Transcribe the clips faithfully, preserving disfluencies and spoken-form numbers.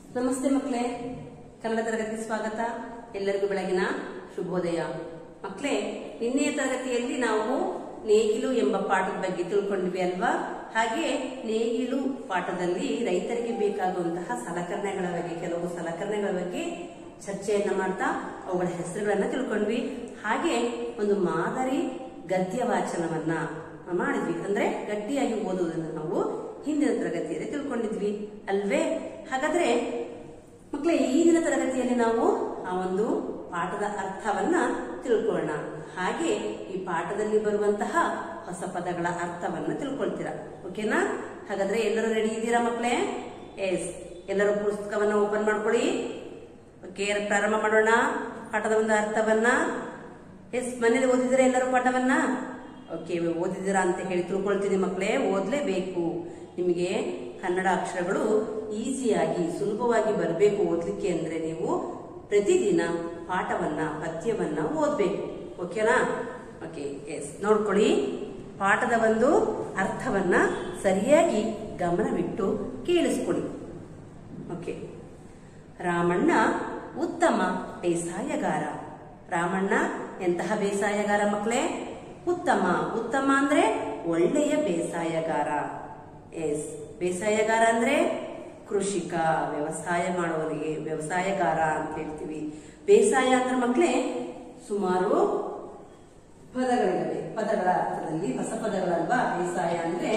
ನಮಸ್ತೆ ಮಕ್ಕಳೇ, ಕನ್ನಡ ತರಗತಿಗೆ ಸ್ವಾಗತ. ಎಲ್ಲರಿಗೂ ಬೆಳಗಿನ ಶುಭೋದಯ. ಮಕ್ಕಳೇ, ನಿನ್ನೆಯ ತರಗತಿಯಲ್ಲಿ ನಾವು ನೇಗಿಲು ಎಂಬ ಪಾಠದ ಬಗ್ಗೆ ತಿಳ್ಕೊಂಡ್ವಿ ಅಲ್ವಾ? ಹಾಗೆ ನೇಗಿಲು ಪಾಠದಲ್ಲಿ ರೈತರಿಗೆ ಬೇಕಾಗುವಂತಹ ಸಲಕರಣೆಗಳ ಬಗ್ಗೆ, ಕೆಲವು ಸಲಕರಣೆಗಳ ಬಗ್ಗೆ ಚರ್ಚೆಯನ್ನ ಮಾಡ್ತಾ ಅವುಗಳ ಹೆಸರುಗಳನ್ನ ತಿಳ್ಕೊಂಡ್ವಿ. ಹಾಗೆ ಒಂದು ಮಾದರಿ ಗದ್ಯ ವಾಚನವನ್ನ ಮಾಡಿದ್ವಿ. ಅಂದ್ರೆ ಗಟ್ಟಿಯಾಗಿ ಓದುವುದನ್ನು ನಾವು ಹಿಂದಿನ ತರಗತಿಯಲ್ಲಿ ತಿಳ್ಕೊಂಡಿದ್ವಿ ಅಲ್ವೇ? ಹಾಗಾದ್ರೆ ಮಕ್ಕಳೇ, ಈಗಿನ ತರಗತಿಯಲ್ಲಿ ನಾವು ಆ ಒಂದು ಪಾಠದ ಅರ್ಥವನ್ನ ತಿಳ್ಕೊಳ್ಳೋಣ. ಹಾಗೆ ಈ ಪಾಠದಲ್ಲಿ ಬರುವಂತಹ ಹೊಸ ಪದಗಳ ಅರ್ಥವನ್ನ ತಿಳ್ಕೊಳ್ತೀರಾ. ಓಕೆನಾ? ಹಾಗಾದ್ರೆ ಎಲ್ಲರೂ ರೆಡಿ ಇದ್ದೀರಾ ಮಕ್ಕಳೇ? ಎಸ್, ಎಲ್ಲರೂ ಪುಸ್ತಕವನ್ನ ಓಪನ್ ಮಾಡ್ಕೊಳ್ಳಿ. ಓಕೆ, ಪ್ರಾರಂಭ ಮಾಡೋಣ ಪಾಠದ ಒಂದು ಅರ್ಥವನ್ನ. ಎಸ್, ಮನೇಲಿ ಓದಿದ್ರೆ ಎಲ್ಲರೂ ಪಾಠವನ್ನ? ಓಕೆ, ಓದಿದ್ದೀರಾ ಅಂತ ಹೇಳಿ ತಿಳ್ಕೊಳ್ತೀನಿ ಮಕ್ಕಳೇ. ಓದ್ಲೇಬೇಕು. ನಿಮಗೆ ಕನ್ನಡ ಅಕ್ಷರಗಳು ಈಸಿಯಾಗಿ ಸುಲಭವಾಗಿ ಬರಬೇಕು ಓದ್ಲಿಕ್ಕೆ ಅಂದ್ರೆ ನೀವು ಪ್ರತಿದಿನ ಪಾಠವನ್ನ ಪದ್ಯವನ್ನ ಓದ್ಬೇಕು. ಓಕೆನಾ? ಓಕೆ, ಎಸ್, ನೋಡ್ಕೊಳ್ಳಿ. ಪಾಠದ ಒಂದು ಅರ್ಥವನ್ನ ಸರಿಯಾಗಿ ಗಮನವಿಟ್ಟು ಕೇಳಿಸ್ಕೊಳ್ಳಿ. ಓಕೆ, ರಾಮಣ್ಣ ಉತ್ತಮ ಬೇಸಾಯಗಾರ. ರಾಮಣ್ಣ ಎಂತಹ ಬೇಸಾಯಗಾರ ಮಕ್ಕಳೇ? ಉತ್ತಮ. ಉತ್ತಮ ಅಂದ್ರೆ ಒಳ್ಳೆಯ ಬೇಸಾಯಗಾರ. ಎಸ್, ಬೇಸಾಯಗಾರ ಅಂದ್ರೆ ಕೃಷಿಕ, ವ್ಯವಸಾಯ ಮಾಡುವವರಿಗೆ ವ್ಯವಸಾಯಗಾರ ಅಂತ ಹೇಳ್ತೀವಿ. ಬೇಸಾಯ ಅಂದ್ರೆ ಮಕ್ಕಳೇ ಸುಮಾರು ಪದಗಳಿವೆ. ಪದಗಳ ಅರ್ಥದಲ್ಲಿ ಹೊಸ ಪದಗಳಲ್ವಾ ಬೇಸಾಯ ಅಂದ್ರೆ?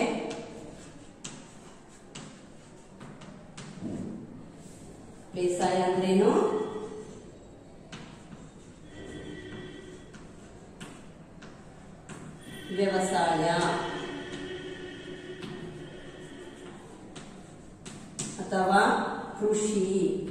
ಬೇಸಾಯ ಅಂದ್ರೇನು? ವ್ಯವಸಾಯ ಅಥವಾ ಕೃಷಿ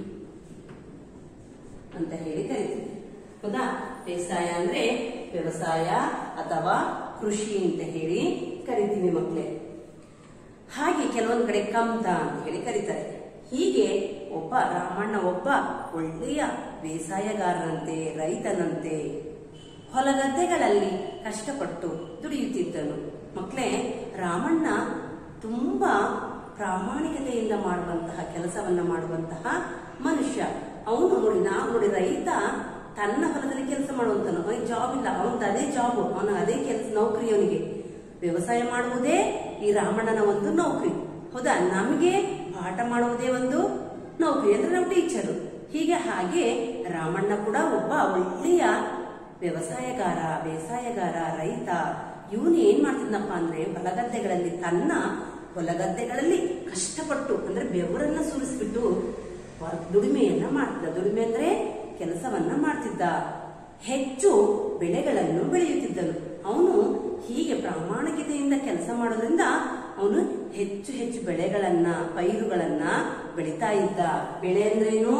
ಅಂತ ಹೇಳಿ ಕರಿತೀವಿ. ಹೌದಾ? ಬೇಸಾಯ ಅಂದ್ರೆ ವ್ಯವಸಾಯ ಅಥವಾ ಕೃಷಿ ಅಂತ ಹೇಳಿ ಕರಿತೀವಿ ಮಕ್ಕಳೇ. ಹಾಗೆ ಕೆಲವೊಂದು ಕಡೆ ಕಮ್ತ ಅಂತ ಹೇಳಿ ಕರೀತಾರೆ. ಹೀಗೆ ಒಬ್ಬ ರಾಮಣ್ಣ ಒಬ್ಬ ಒಳ್ಳೆಯ ಬೇಸಾಯಗಾರನಂತೆ, ರೈತನಂತೆ ಹೊಲಗದ್ದೆಗಳಲ್ಲಿ ಕಷ್ಟಪಟ್ಟು ದುಡಿಯುತ್ತಿದ್ದನು. ಮಕ್ಕಳೇ, ರಾಮಣ್ಣ ತುಂಬಾ ಪ್ರಾಮಾಣಿಕತೆಯಿಂದ ಮಾಡುವಂತಹ ಕೆಲಸವನ್ನ ಮಾಡುವಂತಹ ಮನುಷ್ಯ. ಅವನು ನೋಡಿ, ನಾವು ನೋಡಿ, ರೈತ ತನ್ನ ಹೊಲದಲ್ಲಿ ಕೆಲಸ ಮಾಡುವಂತನು. ಅವನಿಗೆ ಜಾಬ್ ಇಲ್ಲ, ಅವನದು ಅದೇ ಜಾಬ್, ಅವನ ಅದೇ ಕೆಲಸ, ನೌಕರಿ. ಅವನಿಗೆ ವ್ಯವಸಾಯ ಮಾಡುವುದೇ ಈ ರಾಮಣ್ಣನ ಒಂದು ನೌಕರಿ. ಹೌದಾ? ನಮಗೆ ಪಾಠ ಮಾಡುವುದೇ ಒಂದು ನೌಕರಿ, ಅಂದ್ರೆ ನಾವು ಟೀಚರು. ಹೀಗೆ ಹಾಗೆ ರಾಮಣ್ಣ ಕೂಡ ಒಬ್ಬ ಒಳ್ಳೆಯ ವ್ಯವಸಾಯಗಾರ, ಬೇಸಾಯಗಾರ, ರೈತ. ಇವನು ಏನ್ ಮಾಡ್ತಿದ್ನಪ್ಪ ಅಂದ್ರೆ ಹೊಲಗದ್ದೆಗಳಲ್ಲಿ, ತನ್ನ ಹೊಲಗದ್ದೆಗಳಲ್ಲಿ ಕಷ್ಟಪಟ್ಟು ಅಂದ್ರೆ ಬೆವರನ್ನ ಸುರಿಸ್ಬಿಟ್ಟು ದುಡಿಮೆಯನ್ನ ಮಾಡ್ತಿದ್ದ. ದುಡಿಮೆ ಅಂದ್ರೆ ಕೆಲಸವನ್ನ ಮಾಡ್ತಿದ್ದ. ಹೆಚ್ಚು ಬೆಳೆಗಳನ್ನು ಬೆಳೆಯುತ್ತಿದ್ದನು. ಅವನು ಹೀಗೆ ಪ್ರಾಮಾಣಿಕತೆಯಿಂದ ಕೆಲಸ ಮಾಡೋದ್ರಿಂದ ಅವನು ಹೆಚ್ಚು ಹೆಚ್ಚು ಬೆಳೆಗಳನ್ನ, ಪೈರುಗಳನ್ನ ಬೆಳಿತಾ ಇದ್ದ. ಬೆಳೆ ಅಂದ್ರೇನು?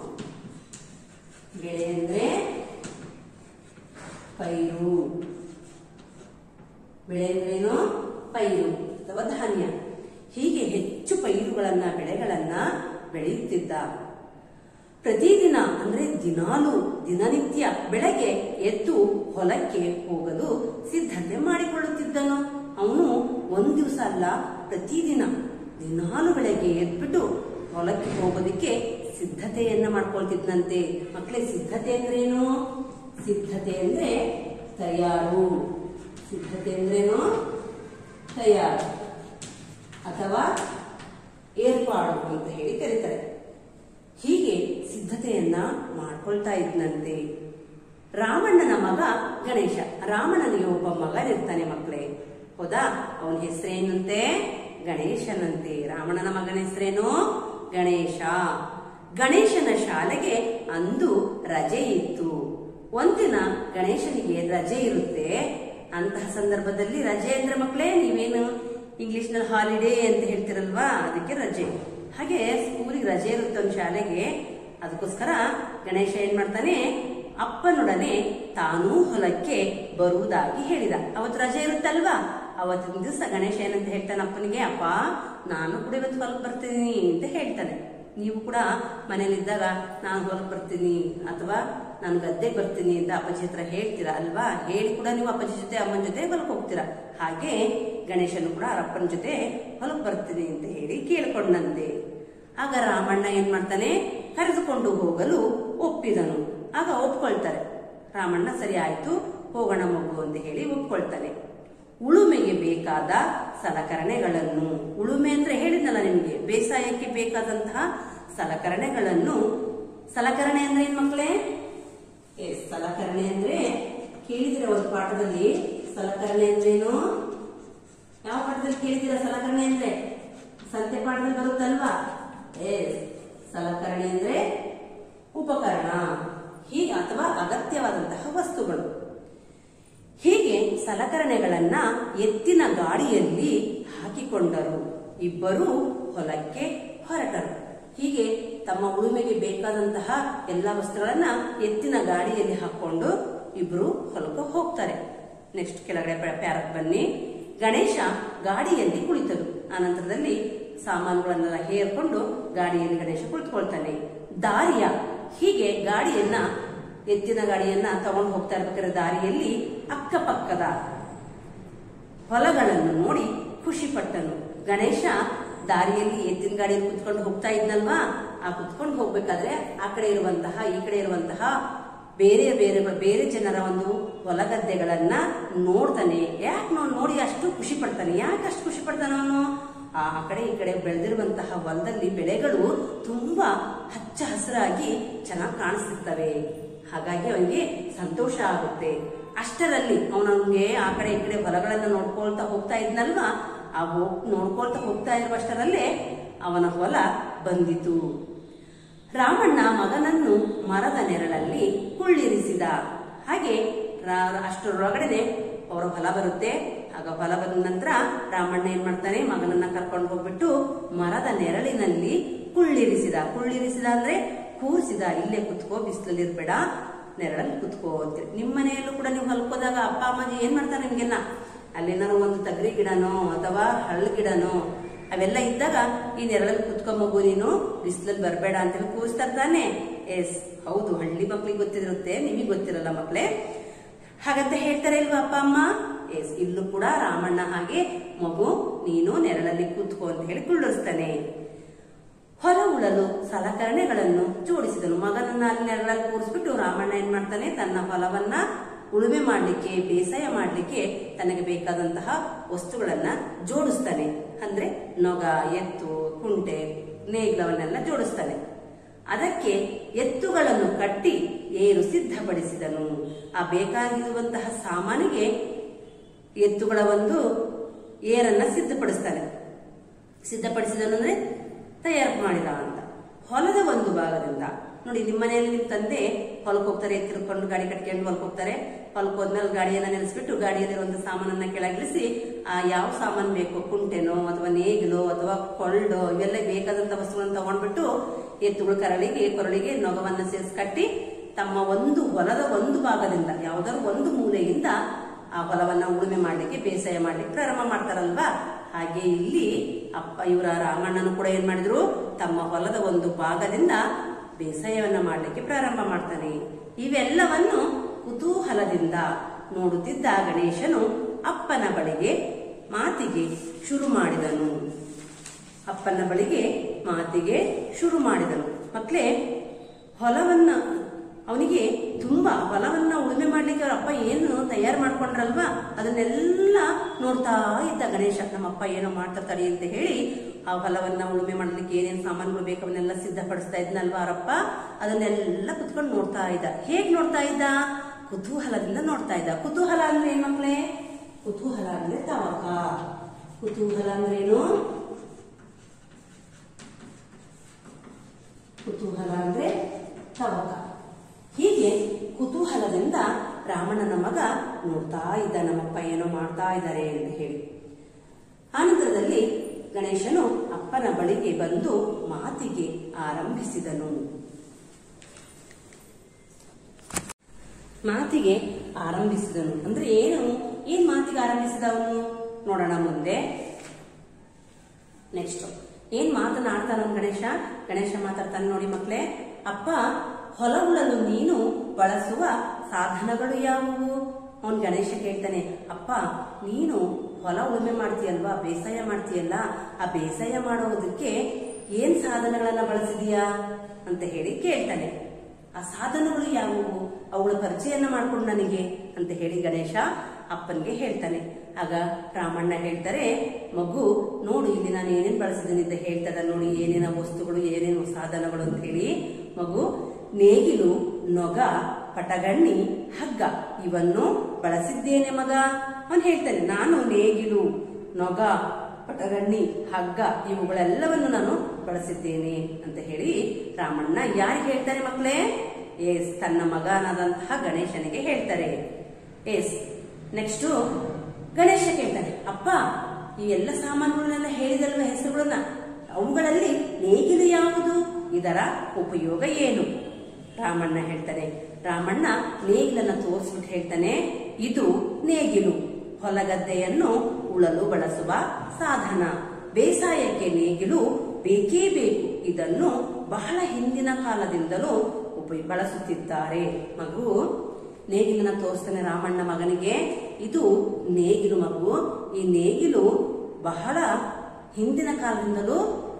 ಬೆಳೆ ಅಂದ್ರೆ ಪೈರು. ಬೆಳೆ ಅಂದ್ರೇನು? ಪೈರು ಅಥವಾ ಧಾನ್ಯ. ಹೀಗೆ ಹೆಚ್ಚು ಪೈರುಗಳನ್ನ, ಬೆಳೆಗಳನ್ನ ಬೆಳೆಯುತ್ತಿದ್ದ. ಪ್ರತಿದಿನ ಅಂದ್ರೆ ದಿನಾಲು, ದಿನನಿತ್ಯ ಬೆಳಗ್ಗೆ ಎದ್ದು ಹೊಲಕ್ಕೆ ಹೋಗಲು ಸಿದ್ಧತೆ ಮಾಡಿಕೊಳ್ಳುತ್ತಿದ್ದನು. ಅವನು ಒಂದ್ ದಿವಸ ಅಲ್ಲ, ಪ್ರತಿದಿನ ದಿನಾಲು ಬೆಳಗ್ಗೆ ಎದ್ಬಿಟ್ಟು ಹೊಲಕ್ಕೆ ಹೋಗೋದಕ್ಕೆ ಸಿದ್ಧತೆಯನ್ನ ಮಾಡ್ಕೊಳ್ತಿದ್ನಂತೆ. ಮಕ್ಕಳೇ, ಸಿದ್ಧತೆ ಅಂದ್ರೇನು? ಸಿದ್ಧತೆ ಅಂದ್ರೆ ತಯಾರು. ಸಿದ್ಧತೆ ಅಂದ್ರೇನು? ತಯಾರು ಅಥವಾ ಏರ್ಪಾಡು ಅಂತ ಹೇಳಿ ಕರೀತಾರೆ. ಹೀಗೆ ಸಿದ್ಧತೆಯನ್ನ ಮಾಡ್ಕೊಳ್ತಾ ಇದ್ನಂತೆ. ರಾಮಣ್ಣನ ಮಗ ಗಣೇಶ. ರಾಮಣ್ಣನಿಗೆ ಒಬ್ಬ ಮಗನಿರ್ತಾನೆ ಮಕ್ಕಳೇ. ಹೌದಾ? ಅವನ ಹೆಸರೇನಂತೆ? ಗಣೇಶನಂತೆ. ರಾಮಣ್ಣನ ಮಗನ ಹೆಸರೇನು? ಗಣೇಶ. ಗಣೇಶನ ಶಾಲೆಗೆ ಅಂದು ರಜೆ ಇತ್ತು. ಒಂದಿನ ಗಣೇಶನಿಗೆ ರಜೆ ಇರುತ್ತೆ. ಅಂತಹ ಸಂದರ್ಭದಲ್ಲಿ ರಜೆ ಅಂದ್ರೆ ಮಕ್ಕಳೇ, ನೀವೇನು ಇಂಗ್ಲಿಷ್ ನಲ್ಲಿ ಹಾಲಿಡೇ ಅಂತ ಹೇಳ್ತಿರಲ್ವಾ, ಅದಕ್ಕೆ ರಜೆ. ಹಾಗೆ ಸ್ಕೂಲಿಗೆ ರಜೆ ಇರುತ್ತೆ ಒಂದು ಶಾಲೆಗೆ. ಅದಕ್ಕೋಸ್ಕರ ಗಣೇಶ ಏನ್ ಮಾಡ್ತಾನೆ, ಅಪ್ಪನೊಡನೆ ತಾನೂ ಹೊಲಕ್ಕೆ ಬರುವುದಾಗಿ ಹೇಳಿದ. ಅವತ್ತು ರಜೆ ಇರುತ್ತಲ್ವಾ, ಅವತ್ತಿನ ದಿವಸ ಗಣೇಶ ಏನಂತ ಹೇಳ್ತಾನೆ ಅಪ್ಪನಿಗೆ, ಅಪ್ಪ ನಾನು ಕೂಡ ಇವತ್ತು ಹೊಲಕ್ಕೆ ಬರ್ತೀನಿ ಅಂತ ಹೇಳ್ತಾನೆ. ನೀವು ಕೂಡ ಮನೇಲಿದ್ದಾಗ ನಾನು ಹೊಲಕ್ಕೆ ಬರ್ತೀನಿ ಅಥವಾ ನಾನು ಗದ್ದೆಗೆ ಬರ್ತೀನಿ ಅಂತ ಅಪ್ಪಾಜಿ ಹತ್ರ ಹೇಳ್ತೀರಾ ಅಲ್ವಾ? ಹೇಳಿ ಕೂಡ ನೀವು ಅಪ್ಪಾಜಿ ಜೊತೆ, ಅಮ್ಮನ ಜೊತೆ ಹೊಲಕ್ಕೆ ಹೋಗ್ತೀರಾ. ಹಾಗೆ ಗಣೇಶನು ಕೂಡ ಅಪ್ಪನ ಜೊತೆ ಹೊಲಕ್ಕೆ ಬರ್ತೀನಿ ಅಂತ ಹೇಳಿ ಕೇಳ್ಕೊಂಡಂತೆ. ಆಗ ರಾಮಣ್ಣ ಏನ್ ಮಾಡ್ತಾನೆ, ಕರೆದುಕೊಂಡು ಹೋಗಲು ಒಪ್ಪಿದನು. ಆಗ ಒಪ್ಕೊಳ್ತಾರೆ. ರಾಮಣ್ಣ ಸರಿ ಆಯ್ತು ಹೋಗೋಣ ಮಗು ಅಂತ ಹೇಳಿ ಒಪ್ಕೊಳ್ತಾನೆ. ಉಳುಮೆಗೆ ಬೇಕಾದ ಸಲಕರಣೆಗಳನ್ನು, ಉಳುಮೆ ಅಂದ್ರೆ ಹೇಳಿದ್ನಲ್ಲ ನಿಮ್ಗೆ, ಬೇಸಾಯಕ್ಕೆ ಬೇಕಾದಂತಹ ಸಲಕರಣೆಗಳನ್ನು, ಸಲಕರಣೆ ಅಂದ್ರೆ ಏನ್ ಮಕ್ಕಳೇ? ಎಸ್, ಸಲಕರಣೆ ಅಂದ್ರೆ ಕೇಳಿದಿರ ಒಂದು ಪಾಠದಲ್ಲಿ. ಸಲಕರಣೆ ಅಂದ್ರೇನು? ಯಾವ ಪಾಠದಲ್ಲಿ ಕೇಳಿದಿರ ಸಲಕರಣೆ ಅಂದ್ರೆ? ಸಂತೆ ಪಾಠದಲ್ಲಿ ಬರುತ್ತಲ್ವಾ? ಎಸ್, ಸಲಕರಣೆ ಅಂದ್ರೆ ಉಪಕರಣ ಹೀಗೆ ಅಥವಾ ಅಗತ್ಯವಾದಂತಹ ವಸ್ತುಗಳು. ಹೀಗೆ ಸಲಕರಣೆಗಳನ್ನ ಎತ್ತಿನ ಗಾಡಿಯಲ್ಲಿ ಹಾಕಿಕೊಂಡರು. ಇಬ್ಬರು ಹೊಲಕ್ಕೆ ಹೊರಟರು. ಹೀಗೆ ತಮ್ಮ ಉಳುಮೆಗೆ ಬೇಕಾದಂತಹ ಎಲ್ಲಾ ವಸ್ತುಗಳನ್ನ ಎತ್ತಿನ ಗಾಡಿಯಲ್ಲಿ ಹಾಕೊಂಡು ಇಬ್ರು ಹೊಲಕ್ಕೆ ಹೋಗ್ತಾರೆ. ನೆಕ್ಸ್ಟ್ ಕೆಳಗಡೆ ಪ್ಯಾರಕ್ ಬನ್ನಿ. ಗಣೇಶ ಗಾಡಿಯಲ್ಲಿ ಕುಳಿತರು. ಆನಂತರದಲ್ಲಿ ಸಾಮಾನುಗಳನ್ನೆಲ್ಲ ಹೇರ್ಕೊಂಡು ಗಾಡಿಯಲ್ಲಿ ಗಣೇಶ ಕುಳಿತುಕೊಳ್ತಾನೆ. ದಾರಿಯ ಹೀಗೆ ಗಾಡಿಯನ್ನ ಎತ್ತಿನ ಗಾಡಿಯನ್ನ ತಗೊಂಡು ಹೋಗ್ತಾ ಇರ್ಬೇಕಾದ್ರೆ ದಾರಿಯಲ್ಲಿ ಅಕ್ಕಪಕ್ಕದ ಹೊಲಗಳನ್ನು ನೋಡಿ ಖುಷಿ ಪಟ್ಟನು. ಗಣೇಶ ದಾರಿಯಲ್ಲಿ ಎತ್ತಿನ ಗಾಡಿಯಲ್ಲಿ ಕುತ್ಕೊಂಡು ಹೋಗ್ತಾ ಇದ್ನಲ್ವಾ, ಆ ಕುತ್ಕೊಂಡು ಹೋಗ್ಬೇಕಾದ್ರೆ ಆ ಕಡೆ ಇರುವಂತಹ ಈ ಕಡೆ ಇರುವಂತಹ ಬೇರೆ ಬೇರೆ ಬೇರೆ ಜನರ ಒಂದು ಹೊಲಗದ್ದೆಗಳನ್ನ ನೋಡ್ತಾನೆ. ಯಾಕೆ ನಾವು ನೋಡಿ ಅಷ್ಟು ಖುಷಿ ಪಡ್ತಾನೆ? ಯಾಕೆ ಅಷ್ಟು ಖುಷಿ ಪಡ್ತಾನ ಅವನು? ಆ ಕಡೆ ಈ ಕಡೆ ಬೆಳೆದಿರುವಂತಹ ಹೊಲದಲ್ಲಿ ಬೆಳೆಗಳು ತುಂಬಾ ಹಚ್ಚ ಹಸಿರಾಗಿ ಚೆನ್ನಾಗಿ ಕಾಣಿಸ್ತಿರ್ತವೆ. ಹಾಗಾಗಿ ಅವನಿಗೆ ಸಂತೋಷ ಆಗುತ್ತೆ. ಅಷ್ಟರಲ್ಲಿ ಅವನಿಗೆ ಆ ಕಡೆ ಈ ಕಡೆ ಹೊಲಗಳನ್ನ ನೋಡ್ಕೊಳ್ತಾ ಹೋಗ್ತಾ ಇದ್ನಲ್ವಾ, ಆ ಹೋಗ್ ನೋಡ್ಕೊಳ್ತಾ ಹೋಗ್ತಾ ಇರುವಷ್ಟರಲ್ಲೇ ಅವನ ಹೊಲ ಬಂದಿತು. ರಾಮಣ್ಣ ಮಗನನ್ನು ಮರದ ನೆರಳಲ್ಲಿ ಕುಳ್ಳಿರಿಸಿದ. ಹಾಗೆ ಅಷ್ಟರೊಳಗಡೆ ಅವರ ಹೊಲ ಬರುತ್ತೆ. ಆಗ ಹೊಲ ಬಂದ ನಂತರ ರಾಮಣ್ಣ ಏನ್ ಮಾಡ್ತಾನೆ, ಮಗನನ್ನ ಕರ್ಕೊಂಡು ಹೋಗ್ಬಿಟ್ಟು ಮರದ ನೆರಳಿನಲ್ಲಿ ಕುಳ್ಳಿರಿಸಿದ. ಕುಳ್ಳಿರಿಸಿದ ಅಂದ್ರೆ ಕೂರಿಸಿದ. ಇಲ್ಲೇ ಕುತ್ಕೋ, ಬಿಸಿಲಲ್ಲಿ ಇರ್ಬೇಡ, ನೆರಳಲ್ಲಿ ಕುತ್ಕೋ ಅಂತೇಳಿ. ನಿಮ್ಮ ಮನೆಯಲ್ಲೂ ಕೂಡ ನೀವು ಹೊಲ್ಕೋದಾಗ ಅಪ್ಪ ಅಮ್ಮಾಜಿ ಏನ್ ಮಾಡ್ತಾರೆ ನಿಮ್ಗೆಲ್ಲ, ಅಲ್ಲೇನಾರು ಒಂದು ತಗರಿ ಗಿಡನೋ ಅಥವಾ ಹಳ್ಳ ಗಿಡನೋ ಅವೆಲ್ಲ ಇದ್ದಾಗ ಈ ನೆರಳಲ್ಲಿ ಕುತ್ಕೊ ಮಗು, ನೀನು ಬಿಸಿಲಲ್ಲಿ ಬರ್ಬೇಡ ಅಂತೇಳಿ ಕೂರಿಸ್ತಾರೆ ತಾನೆ. ಎಸ್, ಹೌದು, ಹಳ್ಳಿ ಮಕ್ಳಿಗೆ ಗೊತ್ತಿರುತ್ತೆ, ನಿಮಗೆ ಗೊತ್ತಿರಲ್ಲ ಮಕ್ಳೇ. ಹಾಗಂತ ಹೇಳ್ತಾರೆ ಇಲ್ವಾ ಅಪ್ಪ ಅಮ್ಮ? ಎಸ್, ಇಲ್ಲೂ ಕೂಡ ರಾಮಣ್ಣ ಹಾಗೆ ಮಗು ನೀನು ನೆರಳಲ್ಲಿ ಕೂತ್ಕೋ ಅಂತ ಹೇಳಿ ಕುಳ್ಳಿಸ್ತಾನೆ. ಹೊಲ ಉಳಲು ಸಲಕರಣೆಗಳನ್ನು ಜೋಡಿಸಿದನು. ಮಗನನ್ನ ಅಲ್ಲಿ ನೆರಳಲ್ಲಿ ಕೂರಿಸ್ಬಿಟ್ಟು ರಾಮಣ್ಣ ಏನ್ ಮಾಡ್ತಾನೆ, ತನ್ನ ಹೊಲವನ್ನ ಉಳುಮೆ ಮಾಡ್ಲಿಕ್ಕೆ, ಬೇಸಾಯ ಮಾಡ್ಲಿಕ್ಕೆ ತನಗೆ ಬೇಕಾದಂತಹ ವಸ್ತುಗಳನ್ನ ಜೋಡಿಸ್ತಾನೆ. ಅಂದ್ರೆ ನೊಗ, ಎತ್ತು, ಕುಂಟೆ, ನೇಗಿಲವನ್ನೆಲ್ಲ ಜೋಡಿಸ್ತಾನೆ. ಅದಕ್ಕೆ ಎತ್ತುಗಳನ್ನು ಕಟ್ಟಿ ಏರು ಸಿದ್ಧಪಡಿಸಿದನು. ಆ ಬೇಕಾಗಿರುವಂತಹ ಸಾಮಾನಿಗೆ ಎತ್ತುಗಳ ಒಂದು ಏರನ್ನ ಸಿದ್ಧಪಡಿಸ್ತಾನೆ. ಸಿದ್ಧಪಡಿಸಿದನು ಅಂದ್ರೆ ತಯಾರು ಮಾಡಿದ ಅಂತ. ಹೊಲದ ಒಂದು ಭಾಗದಿಂದ ನೋಡಿ, ನಿಮ್ಮ ಮನೆಯಲ್ಲಿ ನಿಮ್ ತಂದೆ ಹೊಲಕ್ಕೆ ಹೋಗ್ತಾರೆ, ತಿರ್ಕೊಂಡು ಗಾಡಿ ಕಟ್ಕೊಂಡು ಹೊಲಕ್ಕೆ ಹೋಗ್ತಾರೆ. ಹೊಲಕ್ಕೆ ಹೋದ್ಮೇಲೆ ಗಾಡಿಯನ್ನ ನಿಲ್ಲಿಸ್ಬಿಟ್ಟು ಗಾಡಿಯಲ್ಲಿರುವಂತ ಸಾಮಾನನ್ನ ಕೆಳಗಿಳಿಸಿ ಆ ಯಾವ ಸಾಮಾನು ಬೇಕು, ಕುಂಟೆನೋ ಅಥವಾ ನೇಗಿಲೋ ಅಥವಾ ಕೊಳ್ಳೋ ಇವೆಲ್ಲ ಬೇಕಾದಂತ ವಸ್ತುಗಳನ್ನ ತಗೊಂಡ್ಬಿಟ್ಟು ಎತ್ತುಗಳ ಕರಳಿಗೆ ಕೊರಳಿಗೆ ನೊಗವನ್ನ ಸೇರಿಸಿ ಕಟ್ಟಿ ತಮ್ಮ ಒಂದು ಹೊಲದ ಒಂದು ಭಾಗದಿಂದ ಯಾವ್ದಾದ್ರು ಒಂದು ಮೂಲೆಯಿಂದ ಆ ಹೊಲವನ್ನ ಉಳುಮೆ ಮಾಡ್ಲಿಕ್ಕೆ, ಬೇಸಾಯ ಮಾಡ್ಲಿಕ್ಕೆ ಪ್ರಾರಂಭ ಮಾಡ್ತಾರಲ್ವಾ. ಹಾಗೆ ಇಲ್ಲಿ ಅಪ್ಪ ಇವರ ರಾಮಣ್ಣನು ಕೂಡ ಏನ್ ಮಾಡಿದ್ರು, ತಮ್ಮ ಹೊಲದ ಒಂದು ಭಾಗದಿಂದ ಬೇಸಾಯವನ್ನ ಮಾಡ್ಲಿಕ್ಕೆ ಪ್ರಾರಂಭ ಮಾಡ್ತಾನೆ. ಇವೆಲ್ಲವನ್ನು ಕುತೂಹಲದಿಂದ ನೋಡುತ್ತಿದ್ದ ಗಣೇಶನು ಅಪ್ಪನ ಬಳಿಗೆ ಮಾತಿಗೆ ಶುರು ಮಾಡಿದನು. ಅಪ್ಪನ ಬಳಿಗೆ ಮಾತಿಗೆ ಶುರು ಮಾಡಿದನು. ಮಕ್ಳೇ, ಹೊಲವನ್ನ ಅವನಿಗೆ ತುಂಬಾ ಹೊಲವನ್ನ ಉಳುಮೆ ಮಾಡ್ಲಿಕ್ಕೆ ಅವ್ರ ಅಪ್ಪ ಏನು ತಯಾರು ಮಾಡ್ಕೊಂಡ್ರಲ್ವಾ, ಅದನ್ನೆಲ್ಲ ನೋಡ್ತಾ ಇದ್ದ ಗಣೇಶ. ನಮ್ಮಪ್ಪ ಏನೋ ಮಾಡ್ತಾ ತಡಿ ಅಂತ ಹೇಳಿ ಆ ಹೊಲವನ್ನ ಉಳುಮೆ ಮಾಡ್ಲಿಕ್ಕೆ ಏನೇನು ಸಾಮಾನುಗಳು ಬೇಕು ಅವನ್ನೆಲ್ಲ ಸಿದ್ಧಪಡಿಸ್ತಾ ಇದ್ನಲ್ವಾ ಅವರಪ್ಪ, ಅದನ್ನೆಲ್ಲ ಕುತ್ಕೊಂಡು ನೋಡ್ತಾ ಇದ್ದ. ಹೇಗ್ ನೋಡ್ತಾ ಇದ್ದ? ಕುತೂಹಲದಿಂದ ನೋಡ್ತಾ ಇದ್ದ. ಕುತೂಹಲ ಅಂದ್ರೆ ಏನ್ ಮಕ್ಳೇ? ಕುತೂಹಲ ಅಂದ್ರೆ ತವಕ. ಕುತೂಹಲ ಅಂದ್ರೇನು? ಕುತೂಹಲ ಅಂದ್ರೆ ತವಕ. ಹೀಗೆ ಕುತೂಹಲದಿಂದ ರಾಮಣ್ಣನ ಮಗ ನೋಡ್ತಾ ಇದ್ದ, ನಮ್ಮಪ್ಪ ಏನೋ ಮಾಡ್ತಾ ಇದ್ದಾರೆ ಅಂತ ಹೇಳಿ. ಆನಂತರದಲ್ಲಿ ಗಣೇಶನು ಅಪ್ಪನ ಬಳಿಗೆ ಬಂದು ಮಾತಿಗೆ ಆರಂಭಿಸಿದನು. ಮಾತಿಗೆ ಆರಂಭಿಸಿದನು ಅಂದ್ರೆ ಏನು? ಏನ್ ಮಾತಿಗೆ ಆರಂಭಿಸಿದವನು ನೋಡೋಣ ಮುಂದೆ. ನೆಕ್ಸ್ಟ್ ಏನ್ ಮಾತನಾಡ್ತಾನ ಗಣೇಶ? ಗಣೇಶ ಮಾತಾಡ್ತಾನೆ ನೋಡಿ ಮಕ್ಳೇ. ಅಪ್ಪ, ಹೊಲ ಉಳಲು ನೀನು ಬಳಸುವ ಸಾಧನಗಳು ಯಾವುವು? ಅವನ್ ಗಣೇಶ ಕೇಳ್ತಾನೆ, ಅಪ್ಪ ನೀನು ಹೊಲ ಉಳುಮೆ ಮಾಡ್ತೀಯಲ್ವಾ, ಬೇಸಾಯ ಮಾಡ್ತೀಯಲ್ಲ, ಆ ಬೇಸಾಯ ಮಾಡೋದಕ್ಕೆ ಏನ್ ಸಾಧನಗಳನ್ನ ಬಳಸಿದೀಯಾ ಅಂತ ಹೇಳಿ ಕೇಳ್ತಾನೆ. ಆ ಸಾಧನಗಳು ಯಾವುವು, ಅವುಗಳ ಪರಿಚಯನ ಮಾಡ್ಕೊಂಡು ನನಗೆ ಅಂತ ಹೇಳಿ ಗಣೇಶ ಅಪ್ಪನ್ಗೆ ಹೇಳ್ತಾನೆ. ಆಗ ರಾಮಣ್ಣ ಹೇಳ್ತಾರೆ, ಮಗು ನೋಡು ಇಲ್ಲಿ ನಾನು ಏನೇನ್ ಬಳಸಿದ್ದೀನಿ ಅಂತ ಹೇಳ್ತದ ನೋಡಿ, ಏನೇನ ವಸ್ತುಗಳು ಏನೇನು ಸಾಧನಗಳು ಅಂತ ಹೇಳಿ. ಮಗು ನೇಗಿಲು, ನೊಗ, ಪಟಗಣ್ಣಿ, ಹಗ್ಗ ಇವನ್ನು ಬಳಸಿದ್ದೇನೆ ಮಗ. ಅವನು ಹೇಳ್ತಾನೆ, ನಾನು ನೇಗಿಲು, ನೊಗ, ಪಟಗಣ್ಣಿ, ಹಗ್ಗ ಇವುಗಳೆಲ್ಲವನ್ನು ನಾನು ಬಳಸಿದ್ದೇನೆ ಅಂತ ಹೇಳಿ ರಾಮಣ್ಣ ಯಾರಿಗೆ ಹೇಳ್ತಾರೆ ಮಕ್ಕಳೇ? ಎಸ್, ತನ್ನ ಮಗನಾದಂತಹ ಗಣೇಶನಿಗೆ ಹೇಳ್ತಾರೆ. ಎಸ್, ನೆಕ್ಸ್ಟ್ ಗಣೇಶ ಕೇಳ್ತಾನೆ, ಅಪ್ಪ ಈ ಎಲ್ಲ ಸಾಮಾನುಗಳನ್ನೆಲ್ಲ ಹೇಳಿದಲ್ವ ಹೆಸರುಗಳನ್ನ, ಅವುಗಳಲ್ಲಿ ನೇಗಿಲು ಯಾವುದು, ಇದರ ಉಪಯೋಗ ಏನು? ರಾಮಣ್ಣ ಹೇಳ್ತಾನೆ. ರಾಮಣ್ಣ ನೇಗಿಲನ್ನ ತೋರಿಸ್ಬಿಟ್ಟು ಹೇಳ್ತಾನೆ, ಇದು ನೇಗಿಲು ಹೊಲಗದ್ದೆಯನ್ನು ಉಳಲು ಬಳಸುವ ಸಾಧನ. ಬೇಸಾಯಕ್ಕೆ ನೇಗಿಲು ಬೇಕೇ ಬೇಕು. ಇದನ್ನು ಬಹಳ ಹಿಂದಿನ ಕಾಲದಿಂದಲೂ ಉಪಯೋಗ ಬಳಸುತ್ತಿದ್ದಾರೆ. ಮಗು ನೇಗಿಲನ್ನ ತೋರಿಸ್ತಾನೆ ರಾಮಣ್ಣ ಮಗನಿಗೆ. ಇದು ನೇಗಿಲು ಮಗು. ಈ ನೇಗಿಲು ಬಹಳ ಹಿಂದಿನ ಕಾಲದಿಂದಲೂ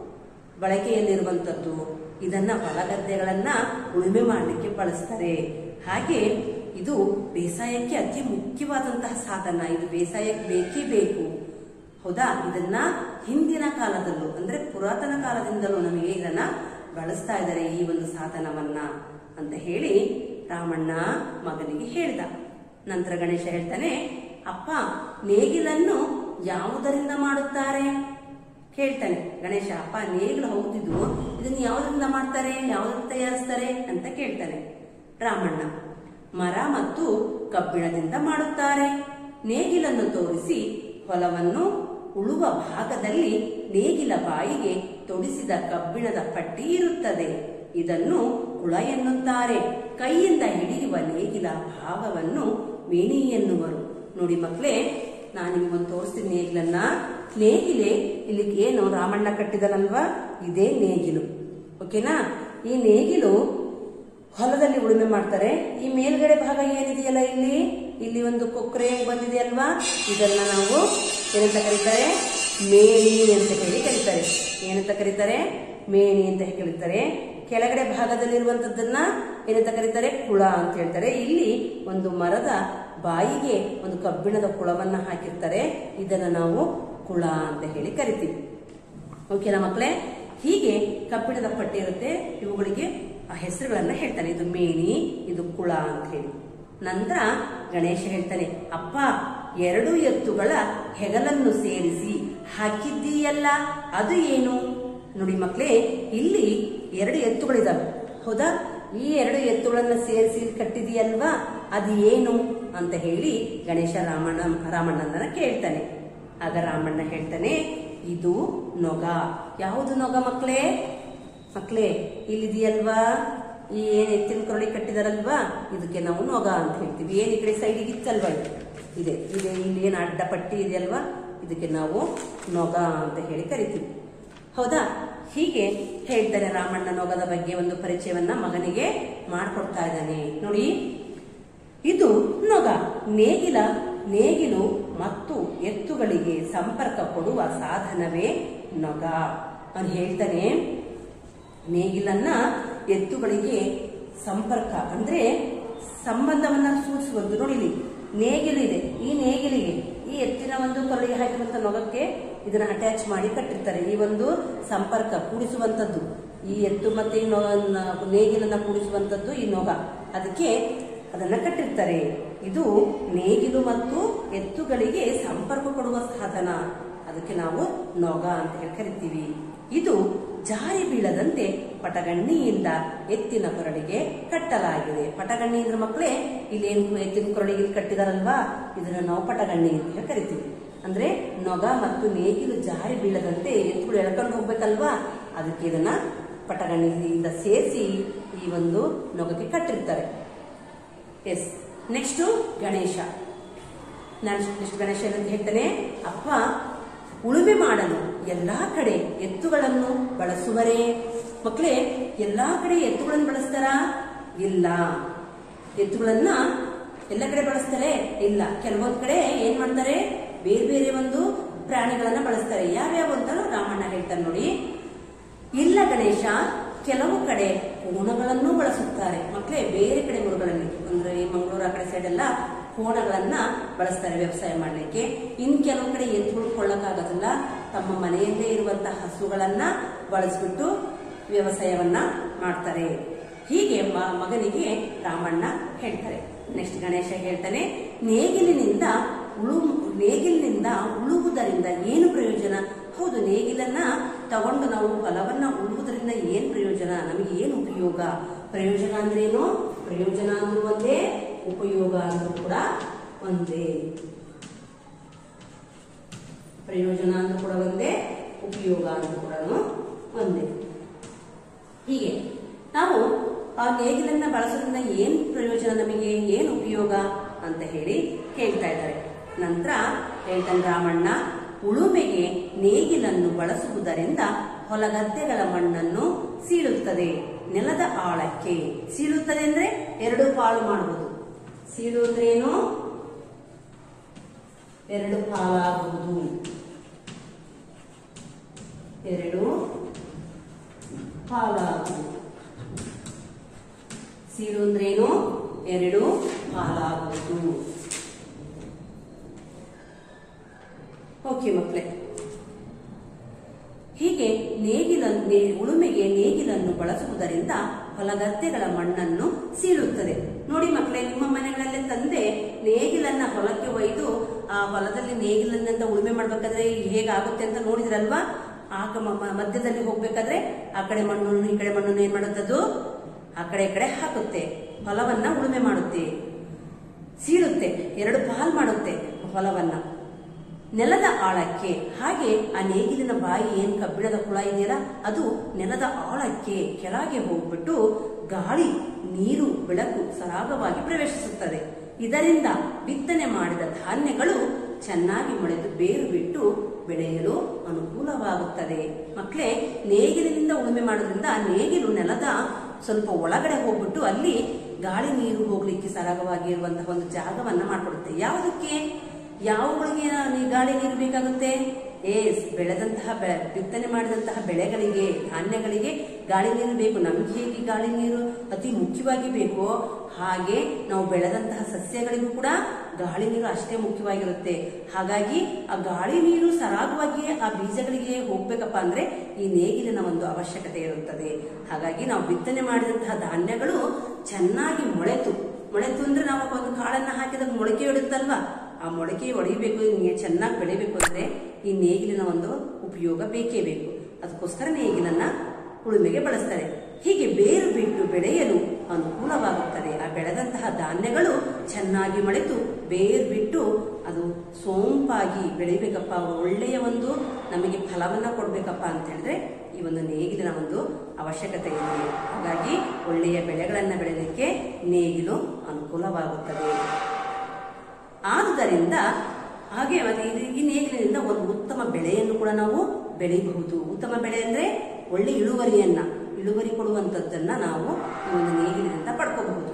ಬಳಕೆಯಲ್ಲಿರುವಂತದ್ದು. ಇದನ್ನ ಹೊಲಗದ್ದೆಗಳನ್ನ ಉಳುಮೆ ಮಾಡಲಿಕ್ಕೆ ಬಳಸ್ತಾರೆ. ಹಾಗೆ ಇದು ಬೇಸಾಯಕ್ಕೆ ಅತಿ ಮುಖ್ಯವಾದಂತಹ ಸಾಧನ. ಇದು ಬೇಸಾಯಕ್ಕೆ ಬೇಕೇ ಬೇಕು. ಹೌದಾ? ಇದನ್ನ ಹಿಂದಿನ ಕಾಲದಲ್ಲೂ ಅಂದ್ರೆ ಪುರಾತನ ಕಾಲದಿಂದಲೂ ನಮಗೆ ಇದನ್ನ ಬಳಸ್ತಾ ಇದ್ದಾರೆ, ಈ ಒಂದು ಸಾಧನವನ್ನ ಅಂತ ಹೇಳಿ ರಾಮಣ್ಣ ಮಗನಿಗೆ ಹೇಳ್ದ. ನಂತರ ಗಣೇಶ ಹೇಳ್ತಾನೆ, ಅಪ್ಪ ನೇಗಿಲನ್ನು ಯಾವುದರಿಂದ ಮಾಡುತ್ತಾರೆ ಕೇಳ್ತಾನೆ ಗಣೇಶ. ಅಪ್ಪ ನೇಗಿಲು ಹೌದಿದ್ದು, ಇದನ್ನ ಯಾವುದರಿಂದ ಮಾಡ್ತಾರೆ, ಯಾವುದರಿಂದ ತಯಾರಿಸ್ತಾರೆ ಅಂತ ಕೇಳ್ತಾನೆ ರಾಮಣ್ಣ. ಮರ ಮತ್ತು ಕಬ್ಬಿಣದಿಂದ ಮಾಡುತ್ತಾರೆ. ನೇಗಿಲನ್ನು ತೋರಿಸಿ ಹೊಲವನ್ನು ಉಳುವ ಭಾಗದಲ್ಲಿ ನೇಗಿಲ ಬಾಯಿಗೆ ತೊಡಿಸಿದ ಕಬ್ಬಿಣದ ಪಟ್ಟಿ ಇರುತ್ತದೆ. ಇದನ್ನು ಕುಳ ಎನ್ನುತ್ತಾರೆ. ಕೈಯಿಂದ ಹಿಡಿಯುವ ನೇಗಿಲ ಭಾಗವನ್ನು ಮೇಣಿ ಎನ್ನುವರು. ನೋಡಿ ಮಕ್ಕಳೇ, ನಾನು ನಿಮ್ಗೊಂದು ತೋರಿಸ್ತೀನಿ ನೇಗಿಲನ್ನ. ನೇಗಿಲೆ ಇಲ್ಲಿ ಏನು ರಾಮಣ್ಣ ಕಟ್ಟಿದನಲ್ವಾ, ಇದೇ ನೇಗಿಲು. ಓಕೆನಾ? ಈ ನೇಗಿಲು ಹೊಲದಲ್ಲಿ ಉಳುಮೆ ಮಾಡ್ತಾರೆ. ಈ ಮೇಲ್ಗಡೆ ಭಾಗ ಏನಿದೆಯಲ್ಲ, ಇಲ್ಲಿ ಇಲ್ಲಿ ಒಂದು ಕೊಕ್ರೆ ಬಂದಿದೆ ಅಲ್ವಾ, ಇದನ್ನ ನಾವು ಏನಂತ ಕರೀತಾರೆ? ಮೇಣಿ ಅಂತ ಹೇಳಿ ಕರೀತಾರೆ. ಏನಂತ ಕರೀತಾರೆ? ಮೇಣಿ ಅಂತ ಕರೀತಾರೆ. ಕೆಳಗಡೆ ಭಾಗದಲ್ಲಿರುವಂತದ್ದನ್ನ ಏನಂತ ಕರೀತಾರೆ? ಕುಳ ಅಂತ ಹೇಳ್ತಾರೆ. ಇಲ್ಲಿ ಒಂದು ಮರದ ಬಾಯಿಗೆ ಒಂದು ಕಬ್ಬಿಣದ ಕುಳವನ್ನ ಹಾಕಿರ್ತಾರೆ. ಇದನ್ನ ನಾವು ಕುಳ ಅಂತ ಹೇಳಿ ಕರಿತೀವಿ. ಓಕೆನಾ ಮಕ್ಕಳೇ? ಹೀಗೆ ಕಬ್ಬಿಣದ ಪಟ್ಟಿ ಇರುತ್ತೆ, ಇವುಗಳಿಗೆ ಆ ಹೆಸರುಗಳನ್ನ ಹೇಳ್ತಾನೆ. ಇದು ಮೇಣಿ, ಇದು ಕುಳ ಅಂತ ಹೇಳಿ. ನಂತರ ಗಣೇಶ ಹೇಳ್ತಾನೆ, ಅಪ್ಪ ಎರಡು ಎತ್ತುಗಳ ಹೆಗಲನ್ನು ಸೇರಿಸಿ ಹಾಕಿದ್ದೀಯಲ್ಲ, ಅದು ಏನು? ನೋಡಿ ಮಕ್ಕಳೇ, ಇಲ್ಲಿ ಎರಡು ಎತ್ತುಗಳಿದಾವೆ, ಹೌದಾ? ಈ ಎರಡು ಎತ್ತುಗಳನ್ನ ಸೇರಿಸಿ ಕಟ್ಟಿದೀಯಲ್ವಾ, ಅದು ಏನು ಅಂತ ಹೇಳಿ ಗಣೇಶ ರಾಮಣ್ಣ ರಾಮಣ್ಣನ ಕೇಳ್ತಾನೆ. ಆಗ ರಾಮಣ್ಣ ಹೇಳ್ತಾನೆ, ಇದು ನೊಗ. ಯಾವುದು ನೊಗ ಮಕ್ಕಳೇ? ಮಕ್ಕಳೇ ಇಲ್ಲಿದೆಯಲ್ವಾ, ಈ ಏನ್ ಎತ್ತಿನ ಕೊರಳಿ ಕಟ್ಟಿದಾರಲ್ವಾ, ಇದಕ್ಕೆ ನಾವು ನೊಗ ಅಂತ ಹೇಳ್ತೀವಿ. ಏನ್ ಈ ಕಡೆ ಸೈಡಿಗೆ ಇತ್ತಲ್ವಾ, ಇದೆ ಇದೆ ಇಲ್ಲಿ ಏನ್ ಅಡ್ಡ ಪಟ್ಟಿ ಇದೆಯಲ್ವಾ, ಇದಕ್ಕೆ ನಾವು ನೊಗ ಅಂತ ಹೇಳಿ ಕರಿತೀವಿ. ಹೌದಾ? ಹೀಗೆ ಹೇಳ್ತಾರೆ ರಾಮಣ್ಣ ನೊಗದ ಬಗ್ಗೆ ಒಂದು ಪರಿಚಯವನ್ನ ಮಗನಿಗೆ ಮಾಡ್ಕೊಡ್ತಾ ಇದ್ದಾನೆ. ನೋಡಿ, ಇದು ನೊಗ. ನೇಗಿಲ ನೇಗಿಲು ಮತ್ತು ಎತ್ತುಗಳಿಗೆ ಸಂಪರ್ಕ ಕೊಡುವ ಸಾಧನವೇ ನೊಗ. ಅವನು ಹೇಳ್ತಾನೆ, ನೇಗಿಲನ್ನ ಎತ್ತುಗಳಿಗೆ ಸಂಪರ್ಕ ಅಂದ್ರೆ ಸಂಬಂಧವನ್ನ ಸೂಚಿಸುವುದು. ನೋಡಿ, ಇಲ್ಲಿ ನೇಗಿಲು ಇದೆ. ಈ ನೇಗಿಲಿಗೆ ಈ ಎತ್ತಿನ ಒಂದು ಕೊರಳಿಗೆ ಹಾಕಿರುವಂತ ನೊಗಕ್ಕೆ ಇದನ್ನ ಅಟ್ಯಾಚ್ ಮಾಡಿ ಕಟ್ಟಿರ್ತಾರೆ. ಈ ಒಂದು ಸಂಪರ್ಕ ಕೂಡಿಸುವಂತದ್ದು, ಈ ಎತ್ತು ಮತ್ತೆ ಈ ನೇಗಿಲನ್ನ ಕೂಡಿಸುವಂತದ್ದು ಈ ನೊಗ. ಅದಕ್ಕೆ ಅದನ್ನ ಕಟ್ಟಿರ್ತಾರೆ. ಇದು ನೇಗಿಲು ಮತ್ತು ಎತ್ತುಗಳಿಗೆ ಸಂಪರ್ಕ ಕೊಡುವ ಸಾಧನ. ಅದಕ್ಕೆ ನಾವು ನೊಗ ಅಂತ ಹೇಳಿ ಕರಿತೀವಿ. ಇದು ಜಾರಿ ಬೀಳದಂತೆ ಪಟಗಣ್ಣಿಯಿಂದ ಎತ್ತಿನ ಕೊರಳಿಗೆ ಕಟ್ಟಲಾಗಿದೆ. ಪಟಗಣ್ಣಿ ಅಂದ್ರೆ ಮಕ್ಕಳೇ, ಇಲ್ಲಿ ಏನು ಎತ್ತಿನ ಕೊರಳಿಗೆ ಕಟ್ಟಿದಾರಲ್ವಾ, ಇದನ್ನ ನಾವು ಪಟಗಣ್ಣಿ ಅಂತ ಕರಿತೀವಿ. ಅಂದ್ರೆ ನೊಗ ಮತ್ತು ನೇಗಿಲು ಜಾರಿ ಬೀಳದಂತೆ ಎತ್ತುಗಳು ಎಳ್ಕೊಂಡು ಹೋಗ್ಬೇಕಲ್ವಾ, ಅದಕ್ಕೆ ಇದನ್ನ ಪಟಗಣ್ಣಿಯಿಂದ ಸೇರಿಸಿ ಈ ಒಂದು ನೊಗಕ್ಕೆ ಕಟ್ಟಿರ್ತಾರೆ. Yes, next Ganesha. Next Ganesha ಏನಂತ ಹೇಳ್ತಾನೆ, ಅಪ್ಪ ಉಳುಮೆ ಮಾಡಲು ಎಲ್ಲಾ ಕಡೆ ಎತ್ತುಗಳನ್ನು ಬಳಸುವರೇ? ಮಕ್ಕಳೇ, ಎಲ್ಲಾ ಕಡೆ ಎತ್ತುಗಳನ್ನು ಬಳಸ್ತಾರ? ಇಲ್ಲ. ಎತ್ತುಗಳನ್ನ ಎಲ್ಲ ಕಡೆ ಬಳಸ್ತಾರೆ? ಇಲ್ಲ. ಕೆಲವೊಂದ್ ಕಡೆ ಏನ್ ಮಾಡ್ತಾರೆ, ಬೇರೆ ಬೇರೆ ಒಂದು ಪ್ರಾಣಿಗಳನ್ನ ಬಳಸ್ತಾರೆ. ಯಾವ್ಯಾವ ಅಂತ ರಾಮಣ್ಣ ಹೇಳ್ತಾನೆ ನೋಡಿ. ಇಲ್ಲಿ ಗಣೇಶ ಕೆಲವು ಕಡೆ ಕೋಣಗಳನ್ನು ಬಳಸುತ್ತಾರೆ. ಮಕ್ಕಳೇ, ಬೇರೆ ಕಡೆ ಊರುಗಳಲ್ಲಿ ಅಂದ್ರೆ ಈ ಮಂಗಳೂರು ಆ ಕಡೆ ಸೈಡ್ ಎಲ್ಲ ಕೋಣಗಳನ್ನ ಬಳಸ್ತಾರೆ ವ್ಯವಸಾಯ ಮಾಡಲಿಕ್ಕೆ. ಇನ್ ಕೆಲವು ಕಡೆ ಎತ್ತುಗಳು ಕೊಳ್ಳಕ್ಕಾಗೋದಿಲ್ಲ, ತಮ್ಮ ಮನೆಯಲ್ಲೇ ಇರುವಂತಹ ಹಸುಗಳನ್ನ ಬಳಸ್ಬಿಟ್ಟು ವ್ಯವಸಾಯವನ್ನ ಮಾಡ್ತಾರೆ. ಹೀಗೆ ಮಗನಿಗೆ ರಾಮಣ್ಣ ಹೇಳ್ತಾರೆ. ನೆಕ್ಸ್ಟ್ ಗಣೇಶ ಹೇಳ್ತಾನೆ, ನೇಗಿಲಿನಿಂದ ಉಳು ನೇಗಿಲಿನಿಂದ ಉಳುವುದರಿಂದ ಏನು ಪ್ರಯೋಜನ? ಹೌದು, ನೇಗಿಲನ್ನ ತಗೊಂಡು ನಾವು ಹೊಲವನ್ನ ಉಳುವುದರಿಂದ ಏನ್ ಪ್ರಯೋಜನ, ನಮಗೆ ಏನು ಉಪಯೋಗ? ಪ್ರಯೋಜನ ಅಂದ್ರೇನು? ಪ್ರಯೋಜನ ಅಂದ್ರೂ ಒಂದೇ, ಉಪಯೋಗ ಅಂದ್ರೂ ಕೂಡ ಒಂದೇ. ಪ್ರಯೋಜನ ಅಂದ್ರೂ ಕೂಡ ಒಂದೇ, ಉಪಯೋಗ ಅಂದ್ರೂ ಕೂಡ ಒಂದೇ. ಹೀಗೆ ನಾವು ಆ ನೇಗಿಲನ್ನ ಬಳಸೋದ್ರಿಂದ ಏನ್ ಪ್ರಯೋಜನ, ನಮಗೆ ಏನ್ ಉಪಯೋಗ ಅಂತ ಹೇಳಿ ಹೇಳ್ತಾ ಇದ್ದಾರೆ. ನಂತರ ಹೇಳ್ತಾನೆ ರಾಮಣ್ಣ, ಉಳುಮೆಗೆ ನೇಗಿಲನ್ನು ಬಳಸುವುದರಿಂದ ಹೊಲಗದ್ದೆಗಳ ಮಣ್ಣನ್ನು ಸೀಳುತ್ತದೆ, ನೆಲದ ಆಳಕ್ಕೆ. ಸೀಳುತ್ತದೆ ಅಂದ್ರೆ ಎರಡು ಪಾಲು ಮಾಡಬಹುದು. ಸೀಳು ಅಂದ್ರೆ ಏನು? ಎರಡು ಪಾಲಾಗುವುದು. ಎರಡು ಪಾಲಾಗುವುದು. ಸೀಳು ಅಂದ್ರೇನು? ಎರಡು ಪಾಲಾಗುವುದು. ಓಕೆ ಮಕ್ಕಳೇ, ಹೀಗೆ ನೇಗಿಲ ಉಳುಮೆಗೆ ನೇಗಿಲನ್ನು ಬಳಸುವುದರಿಂದ ಹೊಲಗದ್ದೆಗಳ ಮಣ್ಣನ್ನು ಸೀಳುತ್ತದೆ. ನೋಡಿ ಮಕ್ಕಳೇ, ನಿಮ್ಮ ಮನೆಗಳಲ್ಲಿ ತಂದೆ ನೇಗಿಲನ್ನ ಹೊಲಕ್ಕೆ ಒಯ್ದು ಆ ಹೊಲದಲ್ಲಿ ನೇಗಿಲನ್ನ ಉಳುಮೆ ಮಾಡ್ಬೇಕಾದ್ರೆ ಹೇಗಾಗುತ್ತೆ ಅಂತ ನೋಡಿದ್ರಲ್ವಾ? ಆ ಮಧ್ಯದಲ್ಲಿ ಹೋಗ್ಬೇಕಾದ್ರೆ ಆ ಕಡೆ ಮಣ್ಣನ್ನು ಈ ಕಡೆ ಮಣ್ಣನ್ನು ಏನ್ ಮಾಡುತ್ತದು? ಆ ಕಡೆ ಈ ಕಡೆ ಹಾಕುತ್ತೆ, ಹೊಲವನ್ನ ಉಳುಮೆ ಮಾಡುತ್ತೆ, ಸೀಳುತ್ತೆ, ಎರಡು ಪಾಲ್ ಮಾಡುತ್ತೆ ಹೊಲವನ್ನ. ನೆಲದ ಆಳಕ್ಕೆ, ಹಾಗೆ ಆ ನೇಗಿಲಿನ ಬಾಯಿ ಏನ್ ಕಬ್ಬಿಣದ ಕುಳ ಇದೆಯಲ್ಲ, ಅದು ನೆಲದ ಆಳಕ್ಕೆ ಕೆಳಗೆ ಹೋಗ್ಬಿಟ್ಟು ಗಾಳಿ, ನೀರು, ಬೆಳಕು ಸರಾಗವಾಗಿ ಪ್ರವೇಶಿಸುತ್ತದೆ. ಇದರಿಂದ ಬಿತ್ತನೆ ಮಾಡಿದ ಧಾನ್ಯಗಳು ಚೆನ್ನಾಗಿ ಮೊಳೆದು ಬೇರು ಬಿಟ್ಟು ಬೆಳೆಯಲು ಅನುಕೂಲವಾಗುತ್ತದೆ. ಮಕ್ಕಳೇ, ನೇಗಿಲಿನಿಂದ ಉಳುಮೆ ಮಾಡೋದ್ರಿಂದ ನೇಗಿಲು ನೆಲದ ಸ್ವಲ್ಪ ಒಳಗಡೆ ಹೋಗ್ಬಿಟ್ಟು ಅಲ್ಲಿ ಗಾಳಿ ನೀರು ಹೋಗ್ಲಿಕ್ಕೆ ಸರಾಗವಾಗಿ ಇರುವಂತಹ ಒಂದು ಜಾಗವನ್ನ ಮಾಡ್ಕೊಡುತ್ತೆ. ಯಾವುದಕ್ಕೆ? ಯಾವುಗಳಿಗೆ ಗಾಳಿ ನೀರು ಬೇಕಾಗುತ್ತೆ? ಏಸ್ ಬೆಳೆದಂತಹ ಬಿತ್ತನೆ ಮಾಡಿದಂತಹ ಬೆಳೆಗಳಿಗೆ, ಧಾನ್ಯಗಳಿಗೆ ಗಾಳಿ ನೀರು ಬೇಕು. ನಮ್ಗೆ ಹೇಗೆ ಗಾಳಿ ನೀರು ಅತಿ ಮುಖ್ಯವಾಗಿ ಬೇಕೋ ಹಾಗೆ ನಾವು ಬೆಳೆದಂತಹ ಸಸ್ಯಗಳಿಗೂ ಕೂಡ ಗಾಳಿ ನೀರು ಅಷ್ಟೇ ಮುಖ್ಯವಾಗಿರುತ್ತೆ. ಹಾಗಾಗಿ ಆ ಗಾಳಿ ನೀರು ಸರಾಗವಾಗಿ ಆ ಬೀಜಗಳಿಗೆ ಹೋಗ್ಬೇಕಪ್ಪ ಅಂದ್ರೆ ಈ ನೇಗಿಲಿನ ಒಂದು ಅವಶ್ಯಕತೆ ಇರುತ್ತದೆ. ಹಾಗಾಗಿ ನಾವು ಬಿತ್ತನೆ ಮಾಡಿದಂತಹ ಧಾನ್ಯಗಳು ಚೆನ್ನಾಗಿ ಮೊಳೆತು ಮೊಳೆತು ಅಂದ್ರೆ ನಾವು ಒಂದು ಕಾಳನ್ನ ಹಾಕಿದಾಗ ಮೊಳಕೆ ಇಡುತ್ತಲ್ವಾ, ಆ ಮೊಳಕೆ ಒಡೆಯಬೇಕು, ಚೆನ್ನಾಗಿ ಬೆಳಿಬೇಕು ಅಂದ್ರೆ ಈ ನೇಗಿಲಿನ ಒಂದು ಉಪಯೋಗ ಬೇಕೇ ಬೇಕು. ಅದಕ್ಕೋಸ್ಕರ ನೇಗಿಲನ್ನ ಉಳುಮೆಗೆ ಬಳಸ್ತಾರೆ. ಹೀಗೆ ಬೇರು ಬಿಟ್ಟು ಬೆಳೆಯಲು ಅನುಕೂಲವಾಗುತ್ತದೆ. ಆ ಬೆಳೆದಂತಹ ಧಾನ್ಯಗಳು ಚೆನ್ನಾಗಿ ಮೊಳೆತು ಬೇರು ಬಿಟ್ಟು ಅದು ಸೋಂಪಾಗಿ ಬೆಳಿಬೇಕಪ್ಪ, ಒಳ್ಳೆಯ ಒಂದು ನಮಗೆ ಫಲವನ್ನ ಕೊಡ್ಬೇಕಪ್ಪ ಅಂತ ಹೇಳಿದ್ರೆ ಈ ಒಂದು ನೇಗಿಲಿನ ಒಂದು ಅವಶ್ಯಕತೆ ಇದೆ. ಹಾಗಾಗಿ ಒಳ್ಳೆಯ ಬೆಳೆಗಳನ್ನ ಬೆಳೆಯಲಿಕ್ಕೆ ನೇಗಿಲು ಅನುಕೂಲವಾಗುತ್ತದೆ. ಆದುದರಿಂದ ಹಾಗೆ ಈ ನೇಗಿಲಿನಿಂದ ಒಂದು ಉತ್ತಮ ಬೆಳೆಯನ್ನು ಕೂಡ ನಾವು ಬೆಳೆಯಬಹುದು. ಉತ್ತಮ ಬೆಳೆ ಅಂದ್ರೆ ಒಳ್ಳೆ ಇಳುವರಿಯನ್ನ ಇಳುವರಿ ಕೊಡುವಂತದ್ದನ್ನ ನಾವು ಈ ಒಂದು ನೇಗಿಲಿನಿಂದ ಪಡ್ಕೋಬಹುದು.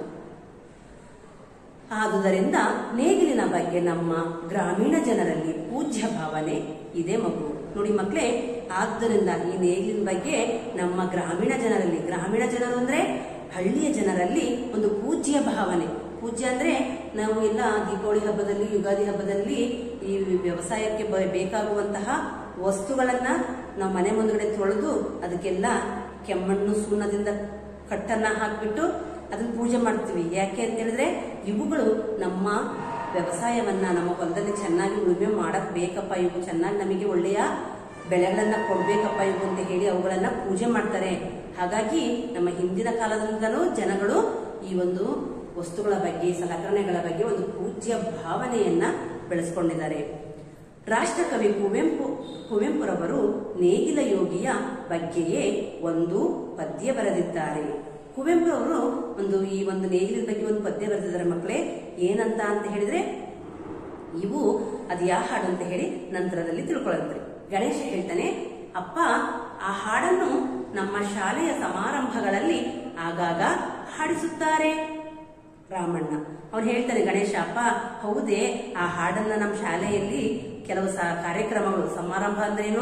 ಆದುದರಿಂದ ನೇಗಿಲಿನ ಬಗ್ಗೆ ನಮ್ಮ ಗ್ರಾಮೀಣ ಜನರಲ್ಲಿ ಪೂಜ್ಯ ಭಾವನೆ ಇದೆ ಮಗು. ನೋಡಿ ಮಕ್ಕಳೇ, ಆದ್ದರಿಂದ ಈ ನೇಗಿಲಿನ ಬಗ್ಗೆ ನಮ್ಮ ಗ್ರಾಮೀಣ ಜನರಲ್ಲಿ, ಗ್ರಾಮೀಣ ಜನರು ಅಂದ್ರೆ ಹಳ್ಳಿಯ ಜನರಲ್ಲಿ ಒಂದು ಪೂಜ್ಯ ಭಾವನೆ. ಪೂಜ್ಯ ಅಂದ್ರೆ ನಾವು ಎಲ್ಲ ದೀಪಾವಳಿ ಹಬ್ಬದಲ್ಲಿ, ಯುಗಾದಿ ಹಬ್ಬದಲ್ಲಿ ಈ ವ್ಯವಸಾಯಕ್ಕೆ ಬೇಕಾಗುವಂತಹ ವಸ್ತುಗಳನ್ನ ನಾವು ಮನೆ ಮುಂದ್ಗಡೆ ತೊಳೆದು ಅದಕ್ಕೆಲ್ಲ ಕೆಮ್ಮಣ್ಣು ಸುಣ್ಣದಿಂದ ಕಟ್ಟನ್ನ ಹಾಕ್ಬಿಟ್ಟು ಅದನ್ನ ಪೂಜೆ ಮಾಡ್ತೀವಿ. ಯಾಕೆ ಅಂತ ಹೇಳಿದ್ರೆ ಇವುಗಳು ನಮ್ಮ ವ್ಯವಸಾಯವನ್ನ ನಮ್ಮ ಹೊಲದಲ್ಲಿ ಚೆನ್ನಾಗಿ ಉಳುಮೆ ಮಾಡಕ್ ಬೇಕಪ್ಪ, ಇವು ಚೆನ್ನಾಗಿ ನಮಗೆ ಒಳ್ಳೆಯ ಬೆಳೆಗಳನ್ನ ಕೊಡ್ಬೇಕಪ್ಪ ಇವು ಅಂತ ಹೇಳಿ ಅವುಗಳನ್ನ ಪೂಜೆ ಮಾಡ್ತಾರೆ. ಹಾಗಾಗಿ ನಮ್ಮ ಹಿಂದಿನ ಕಾಲದಿಂದಲೂ ಜನಗಳು ಈ ಒಂದು ವಸ್ತುಗಳ ಬಗ್ಗೆ, ಸಲಕರಣೆಗಳ ಬಗ್ಗೆ ಒಂದು ಪೂಜ್ಯ ಭಾವನೆಯನ್ನ ಬೆಳೆಸ್ಕೊಂಡಿದ್ದಾರೆ. ರಾಷ್ಟ್ರಕವಿ ಕುವೆಂಪು ಕುವೆಂಪುರವರು ನೇಗಿಲ ಯೋಗಿಯ ಬಗ್ಗೆಯೇ ಒಂದು ಪದ್ಯ ಬರೆದಿದ್ದಾರೆ. ಕುವೆಂಪು ಅವರು ಒಂದು ಈ ಒಂದು ನೇಗಿಲಿನ ಬಗ್ಗೆ ಒಂದು ಪದ್ಯ ಬರೆದಿದ್ದಾರೆ ಮಕ್ಕಳೇ. ಏನಂತ ಅಂತ ಹೇಳಿದ್ರೆ ಇವು ಅದು ಯಾವ ಹಾಡು ಅಂತ ಹೇಳಿ ನಂತರದಲ್ಲಿ ತಿಳ್ಕೊಳ್ಳಂತ್ರಿ. ಗಣೇಶ ಹೇಳ್ತಾನೆ, ಅಪ್ಪ ಆ ಹಾಡನ್ನು ನಮ್ಮ ಶಾಲೆಯ ಸಮಾರಂಭಗಳಲ್ಲಿ ಆಗಾಗ ಹಾಡಿಸುತ್ತಾರೆ. ರಾಮಣ್ಣ ಅವನು ಹೇಳ್ತಾನೆ, ಗಣೇಶ ಅಪ್ಪ ಹೌದೇ, ಆ ಹಾಡನ್ನ ನಮ್ಮ ಶಾಲೆಯಲ್ಲಿ ಕೆಲವು ಕಾರ್ಯಕ್ರಮಗಳು, ಸಮಾರಂಭ ಅಂದ್ರೇನು,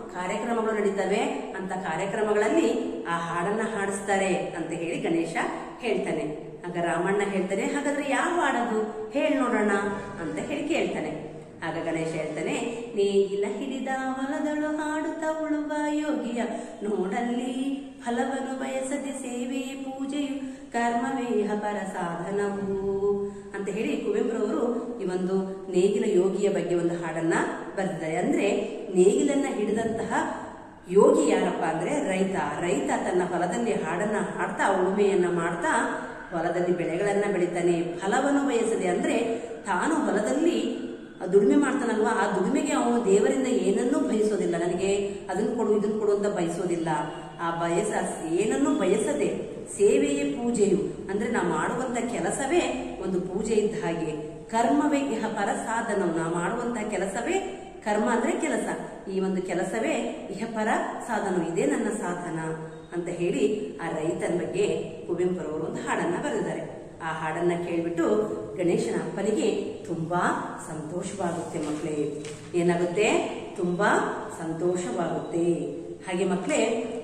ಕಾರ್ಯಕ್ರಮಗಳು ನಡೀತವೆ, ಅಂತ ಕಾರ್ಯಕ್ರಮಗಳಲ್ಲಿ ಆ ಹಾಡನ್ನ ಹಾಡಿಸ್ತಾರೆ ಅಂತ ಹೇಳಿ ಗಣೇಶ ಹೇಳ್ತಾನೆ. ಆಗ ರಾಮಣ್ಣ ಹೇಳ್ತಾನೆ, ಹಾಗಾದ್ರೆ ಯಾವ ಹಾಡದು ಹೇಳಿ ನೋಡೋಣ ಅಂತ ಹೇಳಿ ಕೇಳ್ತಾನೆ. ಆಗ ಗಣೇಶ ಹೇಳ್ತಾನೆ, ನೇಗಿಲ ಹಿಡಿದ ಹೊಲದಳು ಹಾಡುತ್ತ ಉಳುವ ಯೋಗಿಯ ನೋಡಲ್ಲಿ ಫಲವನ್ನು ಬಯಸದೆ ಸೇವೆಯೇ ಪೂಜೆಯು ಕರ್ಮವೇ ಪರ ಸಾಧನವು ಅಂತ ಹೇಳಿ ಕುವೆಂಪುರವರು ಈ ಒಂದು ನೇಗಿಲ ಯೋಗಿಯ ಬಗ್ಗೆ ಒಂದು ಹಾಡನ್ನ ಬರೆದಿದ್ದಾರೆ. ಅಂದ್ರೆ ನೇಗಿಲನ್ನ ಹಿಡಿದಂತಹ ಯೋಗಿ ಯಾರಪ್ಪ ಅಂದ್ರೆ ರೈತ. ರೈತ ತನ್ನ ಹೊಲದಲ್ಲಿ ಹಾಡನ್ನ ಹಾಡ್ತಾ ಉಳುಮೆಯನ್ನ ಮಾಡ್ತಾ ಹೊಲದಲ್ಲಿ ಬೆಳೆಗಳನ್ನ ಬೆಳಿತಾನೆ. ಫಲವನ್ನು ಬಯಸದೆ ಅಂದ್ರೆ ತಾನು ಹೊಲದಲ್ಲಿ ದುಡಿಮೆ ಮಾಡ್ತಾನಲ್ವಾ, ಆ ದುಡಿಮೆಗೆ ಅವನು ದೇವರಿಂದ ಏನನ್ನೂ ಬಯಸೋದಿಲ್ಲ. ನನಗೆ ಅದನ್ನು ಕೊಡು ಇದನ್ನು ಕೊಡು ಅಂತ ಬಯಸೋದಿಲ್ಲ. ಆ ಬಯಸ ಏನನ್ನೂ ಬಯಸದೆ ಸೇವೆಯೇ ಪೂಜೆಯು ಅಂದ್ರೆ ನಾ ಮಾಡುವಂತ ಕೆಲಸವೇ ಒಂದು ಪೂಜೆ ಇದ್ದ ಹಾಗೆ. ಕರ್ಮವೇ ಇಹ ಪರ ಸಾಧನ. ನಾ ಮಾಡುವಂತಹ ಕೆಲಸವೇ ಕರ್ಮ ಅಂದ್ರೆ ಕೆಲಸ. ಈ ಒಂದು ಕೆಲಸವೇ ಇಹ ಪರ ಸಾಧನ, ಇದೇ ನನ್ನ ಸಾಧನ ಅಂತ ಹೇಳಿ ಆ ರೈತನ ಬಗ್ಗೆ ಕುವೆಂಪುರವರು ಒಂದು ಹಾಡನ್ನ ಬರೆದಿದ್ದಾರೆ. ಆ ಹಾಡನ್ನ ಕೇಳ್ಬಿಟ್ಟು ಗಣೇಶನ ಅಪ್ಪನಿಗೆ ತುಂಬಾ ಸಂತೋಷವಾಗುತ್ತೆ ಮಕ್ಕಳೇ. ಏನಾಗುತ್ತೆ? ತುಂಬಾ ಸಂತೋಷವಾಗುತ್ತೆ. ಹಾಗೆ ಮಕ್ಕಳೇ,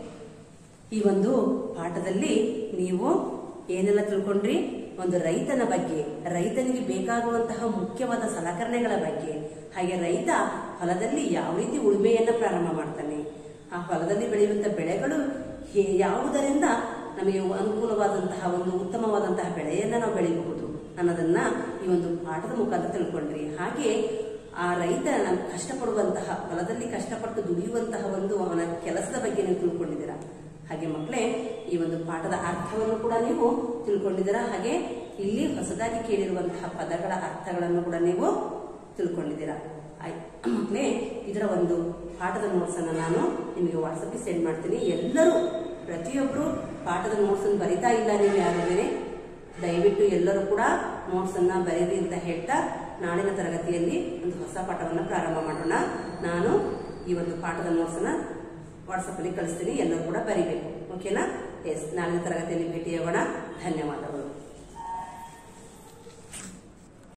ಈ ಒಂದು ಪಾಠದಲ್ಲಿ ನೀವು ಏನೆಲ್ಲ ತಿಳ್ಕೊಂಡ್ರಿ? ಒಂದು ರೈತನ ಬಗ್ಗೆ, ರೈತನಿಗೆ ಬೇಕಾಗುವಂತಹ ಮುಖ್ಯವಾದ ಸಲಕರಣೆಗಳ ಬಗ್ಗೆ, ಹಾಗೆ ರೈತ ಹೊಲದಲ್ಲಿ ಯಾವ ರೀತಿ ಉಳುಮೆಯನ್ನ ಪ್ರಾರಂಭ ಮಾಡ್ತಾನೆ, ಆ ಹೊಲದಲ್ಲಿ ಬೆಳೆಯುವಂತಹ ಬೆಳೆಗಳು ಯಾವುದರಿಂದ ನಮಗೆ ಅನುಕೂಲವಾದಂತಹ ಒಂದು ಉತ್ತಮವಾದಂತಹ ಬೆಳೆಯನ್ನ ನಾವು ಬೆಳೆಯಬಹುದು ಅನ್ನೋದನ್ನ ಈ ಒಂದು ಪಾಠದ ಮುಖಾಂತರ ತಿಳ್ಕೊಂಡ್ರಿ. ಹಾಗೆ ಆ ರೈತ ಕಷ್ಟಪಡುವಂತಹ ಹೊಲದಲ್ಲಿ ಕಷ್ಟಪಟ್ಟು ದುಡಿಯುವಂತಹ ಒಂದು ಅವನ ಕೆಲಸದ ಬಗ್ಗೆ ನೀವು ತಿಳ್ಕೊಂಡಿದ್ದೀರಾ. ಹಾಗೆ ಮಕ್ಕಳೇ, ಈ ಒಂದು ಪಾಠದ ಅರ್ಥವನ್ನು ಕೂಡ ನೀವು ತಿಳ್ಕೊಂಡಿದ್ದೀರಾ. ಹಾಗೆ ಇಲ್ಲಿ ಹೊಸದಾಗಿ ಕೇಳಿರುವಂತಹ ಪದಗಳ ಅರ್ಥಗಳನ್ನು ಕೂಡ ನೀವು ತಿಳ್ಕೊಂಡಿದ್ದೀರಾ. ಮಕ್ಕಳೇ, ಇದರ ಒಂದು ಪಾಠದ ನೋಟ್ಸ್ ಅನ್ನ ನಾನು ನಿಮಗೆ ವಾಟ್ಸಪ್ಗೆ ಸೆಂಡ್ ಮಾಡ್ತೀನಿ. ಎಲ್ಲರೂ ಪ್ರತಿಯೊಬ್ಬರು ಪಾಠದ ನೋಟ್ಸ್ ಅನ್ನು ಬರಿತಾ ಇಲ್ಲ ನೀವು ಯಾರಿದ್ರೆ, ದಯವಿಟ್ಟು ಎಲ್ಲರೂ ಕೂಡ ನೋಟ್ಸ್ ಅನ್ನ ಬರೀರಿ ಅಂತ ಹೇಳ್ತಾ ನಾಳಿನ ತರಗತಿಯಲ್ಲಿ ಒಂದು ಹೊಸ ಪಾಠವನ್ನ ಪ್ರಾರಂಭ ಮಾಡೋಣ. ನಾನು ಈ ಒಂದು ಪಾಠದ ನೋಟ್ಸ್ ಅನ್ನ ವಾಟ್ಸಪ್ ಅಲ್ಲಿ ಕಳಿಸ್ತೀನಿ, ಎಲ್ಲರೂ ಕೂಡ ಬರೀಬೇಕು. ಓಕೆನಾ? ಎಸ್, ನಾಳಿನ ತರಗತಿಯಲ್ಲಿ ಭೇಟಿಯಾಗೋಣ. ಧನ್ಯವಾದಗಳು.